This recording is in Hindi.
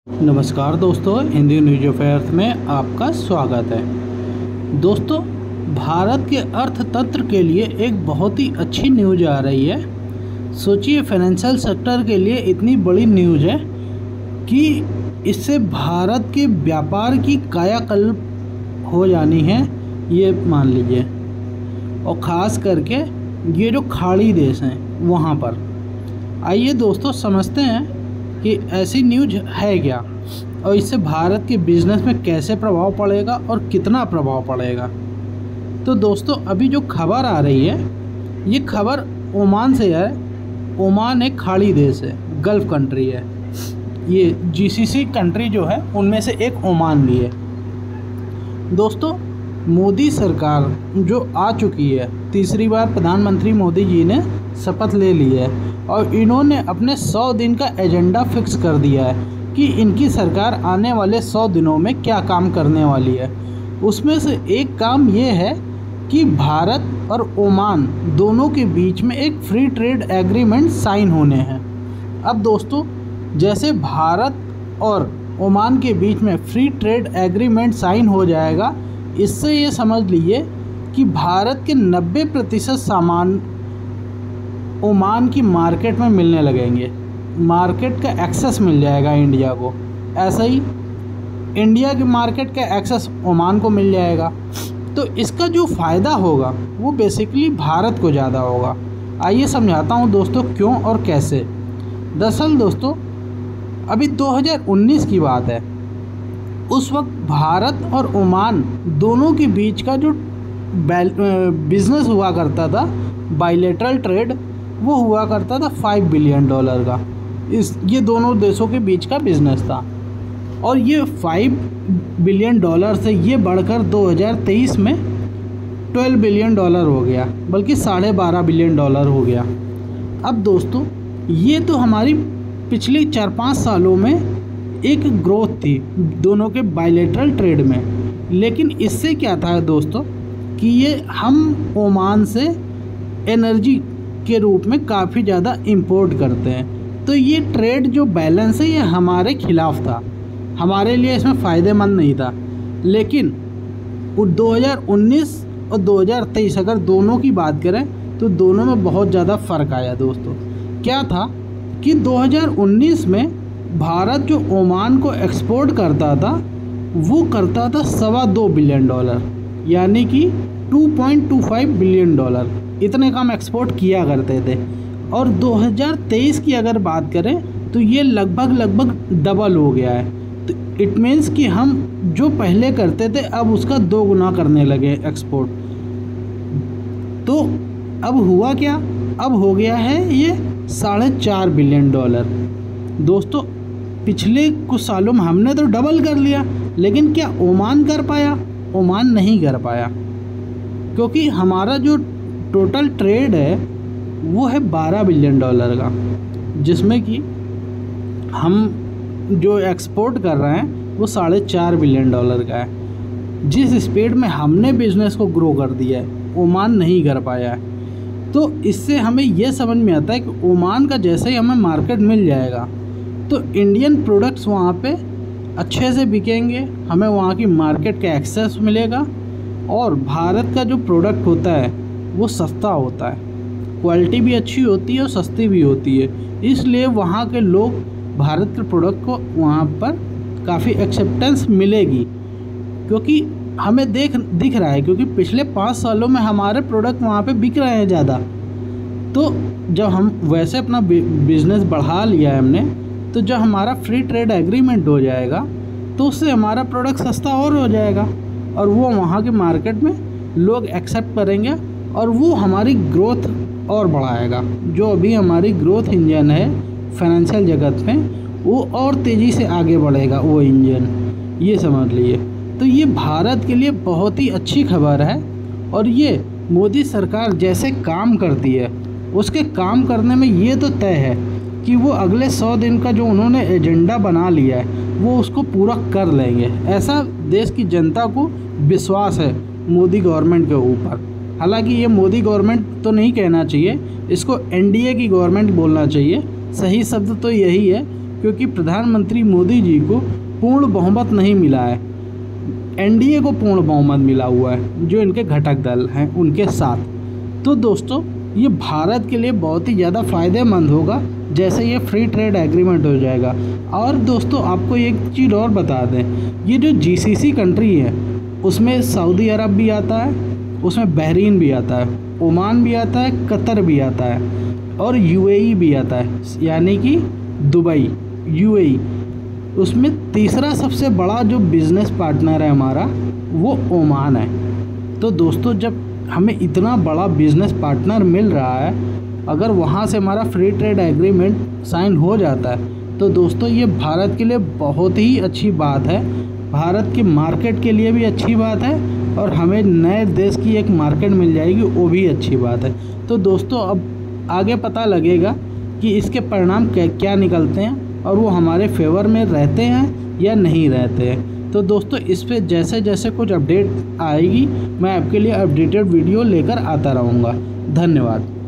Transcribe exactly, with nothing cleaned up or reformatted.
नमस्कार दोस्तों, हिंदी न्यूज अफेयर्स में आपका स्वागत है। दोस्तों, भारत के अर्थतंत्र के लिए एक बहुत ही अच्छी न्यूज आ रही है। सोचिए, फाइनेंशियल सेक्टर के लिए इतनी बड़ी न्यूज है कि इससे भारत के व्यापार की कायाकल्प हो जानी है, ये मान लीजिए। और ख़ास करके ये जो खाड़ी देश हैं वहाँ पर। आइए दोस्तों समझते हैं कि ऐसी न्यूज है क्या और इससे भारत के बिज़नेस में कैसे प्रभाव पड़ेगा और कितना प्रभाव पड़ेगा। तो दोस्तों, अभी जो खबर आ रही है ये खबर ओमान से है। ओमान एक खाड़ी देश है, गल्फ़ कंट्री है। ये जीसीसी कंट्री जो है उनमें से एक ओमान भी है। दोस्तों, मोदी सरकार जो आ चुकी है, तीसरी बार प्रधानमंत्री मोदी जी ने शपथ ले ली है और इन्होंने अपने सौ दिन का एजेंडा फिक्स कर दिया है कि इनकी सरकार आने वाले सौ दिनों में क्या काम करने वाली है। उसमें से एक काम ये है कि भारत और ओमान दोनों के बीच में एक फ्री ट्रेड एग्रीमेंट साइन होने हैं। अब दोस्तों, जैसे भारत और ओमान के बीच में फ्री ट्रेड एग्रीमेंट साइन हो जाएगा, इससे ये समझ लीजिए कि भारत के नब्बे प्रतिशत सामान ओमान की मार्केट में मिलने लगेंगे। मार्केट का एक्सेस मिल जाएगा इंडिया को। ऐसा ही इंडिया के मार्केट का एक्सेस ओमान को मिल जाएगा। तो इसका जो फ़ायदा होगा वो बेसिकली भारत को ज़्यादा होगा। आइए समझाता हूँ दोस्तों क्यों और कैसे। दरअसल दोस्तों, अभी दो हज़ार उन्नीस की बात है। उस वक्त भारत और ओमान दोनों के बीच का जो बिज़नेस हुआ करता था, बायलैटरल ट्रेड, वो हुआ करता था फाइव बिलियन डॉलर का। इस ये दोनों देशों के बीच का बिज़नेस था और ये फाइव बिलियन डॉलर से ये बढ़कर दो हज़ार तेईस में ट्वेल्व बिलियन डॉलर हो गया, बल्कि साढ़े बारह बिलियन डॉलर हो गया। अब दोस्तों, ये तो हमारी पिछले चार पाँच सालों में एक ग्रोथ थी दोनों के बायलैटरल ट्रेड में। लेकिन इससे क्या था दोस्तों कि ये हम ओमान से एनर्जी के रूप में काफ़ी ज़्यादा इंपोर्ट करते हैं। तो ये ट्रेड जो बैलेंस है ये हमारे खिलाफ था, हमारे लिए इसमें फ़ायदेमंद नहीं था। लेकिन दो हज़ार उन्नीस और दो हज़ार तेईस अगर दोनों की बात करें तो दोनों में बहुत ज़्यादा फ़र्क आया दोस्तों। क्या था कि दो हज़ार उन्नीस में भारत जो ओमान को एक्सपोर्ट करता था वो करता था सवा दो बिलियन डॉलर, यानी कि two point two five billion dollar. इतने कम एक्सपोर्ट किया करते थे। और दो हज़ार तेईस की अगर बात करें तो ये लगभग लगभग डबल हो गया है। तो इट मीन्स कि हम जो पहले करते थे अब उसका दो गुना करने लगे एक्सपोर्ट। तो अब हुआ क्या, अब हो गया है ये साढ़े चार बिलियन डॉलर। दोस्तों, पिछले कुछ सालों में हमने तो डबल कर लिया, लेकिन क्या ओमान कर पाया? ओमान नहीं कर पाया, क्योंकि हमारा जो टोटल ट्रेड है वो है बारह बिलियन डॉलर का, जिसमें कि हम जो एक्सपोर्ट कर रहे हैं वो साढ़े चार बिलियन डॉलर का है। जिस स्पीड में हमने बिज़नेस को ग्रो कर दिया है ओमान नहीं कर पाया है। तो इससे हमें यह समझ में आता है कि ओमान का जैसे ही हमें मार्केट मिल जाएगा तो इंडियन प्रोडक्ट्स वहाँ पे अच्छे से बिकेंगे, हमें वहाँ की मार्केट का एक्सेस मिलेगा और भारत का जो प्रोडक्ट होता है वो सस्ता होता है, क्वालिटी भी अच्छी होती है और सस्ती भी होती है। इसलिए वहाँ के लोग भारत के प्रोडक्ट को वहाँ पर काफ़ी एक्सेप्टेंस मिलेगी, क्योंकि हमें देख दिख रहा है, क्योंकि पिछले पाँच सालों में हमारे प्रोडक्ट वहाँ पे बिक रहे हैं ज़्यादा। तो जब हम वैसे अपना बिज़नेस बढ़ा लिया है हमने, तो जब हमारा फ्री ट्रेड एग्रीमेंट हो जाएगा तो उससे हमारा प्रोडक्ट सस्ता और हो जाएगा और वो वहाँ के मार्केट में लोग एक्सेप्ट करेंगे और वो हमारी ग्रोथ और बढ़ाएगा। जो अभी हमारी ग्रोथ इंजन है फाइनेंशियल जगत में, वो और तेज़ी से आगे बढ़ेगा वो इंजन, ये समझ लीजिए। तो ये भारत के लिए बहुत ही अच्छी खबर है और ये मोदी सरकार जैसे काम करती है उसके काम करने में ये तो तय है कि वो अगले सौ दिन का जो उन्होंने एजेंडा बना लिया है वो उसको पूरा कर लेंगे। ऐसा देश की जनता को विश्वास है मोदी गवर्नमेंट के ऊपर। हालांकि ये मोदी गवर्नमेंट तो नहीं कहना चाहिए, इसको एनडीए की गवर्नमेंट बोलना चाहिए। सही शब्द तो यही है क्योंकि प्रधानमंत्री मोदी जी को पूर्ण बहुमत नहीं मिला है, एनडीए को पूर्ण बहुमत मिला हुआ है, जो इनके घटक दल हैं उनके साथ। तो दोस्तों ये भारत के लिए बहुत ही ज़्यादा फ़ायदेमंद होगा जैसे ये फ्री ट्रेड एग्रीमेंट हो जाएगा। और दोस्तों आपको एक चीज़ और बता दें, ये जो जीसीसी कंट्री है उसमें सऊदी अरब भी आता है, उसमें बहरीन भी आता है, ओमान भी आता है, कतर भी आता है और यूएई भी आता है, यानी कि दुबई, यूएई। उसमें तीसरा सबसे बड़ा जो बिज़नेस पार्टनर है हमारा वो ओमान है। तो दोस्तों जब हमें इतना बड़ा बिज़नेस पार्टनर मिल रहा है, अगर वहाँ से हमारा फ्री ट्रेड एग्रीमेंट साइन हो जाता है तो दोस्तों ये भारत के लिए बहुत ही अच्छी बात है, भारत की मार्केट के लिए भी अच्छी बात है और हमें नए देश की एक मार्केट मिल जाएगी, वो भी अच्छी बात है। तो दोस्तों अब आगे पता लगेगा कि इसके परिणाम क्या क्या निकलते हैं और वो हमारे फेवर में रहते हैं या नहीं रहते हैं। तो दोस्तों इस पे जैसे जैसे कुछ अपडेट आएगी मैं आपके लिए अपडेटेड वीडियो लेकर आता रहूँगा। धन्यवाद।